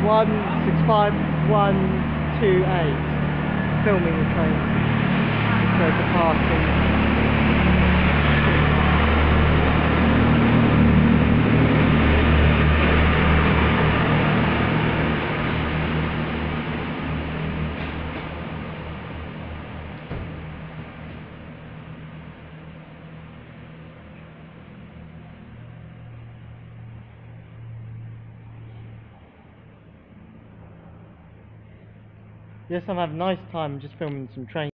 165-128. Filming the train. Just go to parking. Yes, I'm having a nice time just filming some trains.